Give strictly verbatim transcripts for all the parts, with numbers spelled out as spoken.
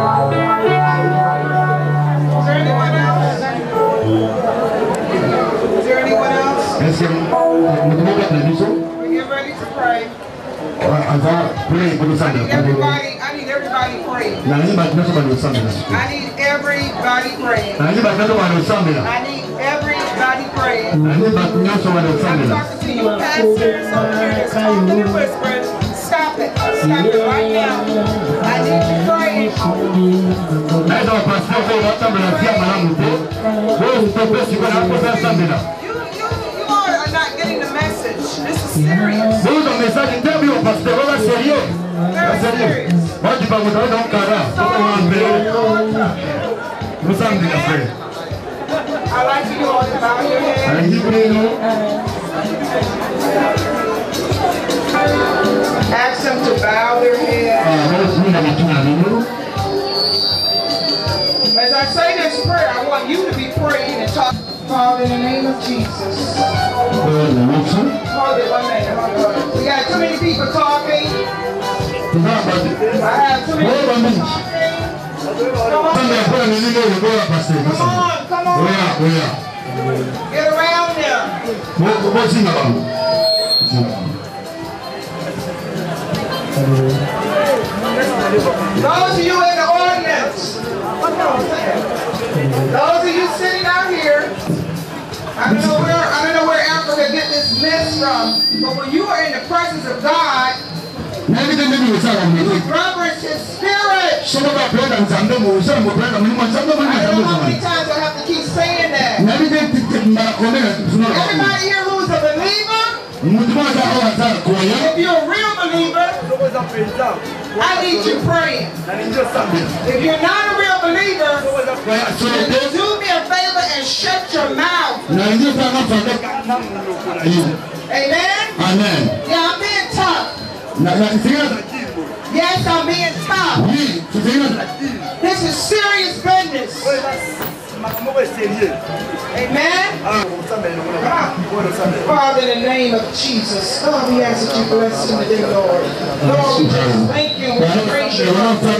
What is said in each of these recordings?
anyone else? Is there anyone else? We get ready to pray. I need everybody, I need everybody praying. I need everybody praying. I need everybody praying. I'm talking to you pastors over here that's talking and whispering. Stop it. Stop it right now. I need you praying. You, you, you all are not getting the message. This is serious. Very serious. I'd like for you all to bow your head. Ask them to bow their head. As I say this prayer, I want you to be praying and talking. Father, in the name of Jesus. Hold it one minute. Hold it. We got too many people talking. I have too many people talking. Come on. Come on, come on. Get around there. Those of you in the audience, those of you sitting out here, I don't know where I don't know where Africa get this mess from, but when you are in the presence of God, you reverence His Spirit. I don't know how many times I have to keep saying that. Everybody here who is a believer, if you're a real believer, I need you praying. If you're not a real believer, then do me a favor and shut your mouth. Amen? Amen. Yeah, I'm being tough. Yes, I'm being tough. This is serious business. Amen? Father, in the name of Jesus, God, we ask that you bless him today, Lord. Lord, we just thank you and we praise you. Lord, I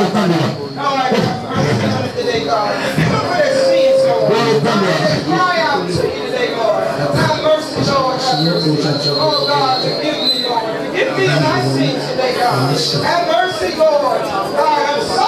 pray today, God. For their sins, Lord. God, they cry out to you today, Lord. Have mercy, Lord. Have mercy. Oh, God, forgive me, Lord. Forgive me my sins today, God. Have mercy, Lord. God, I'm sorry.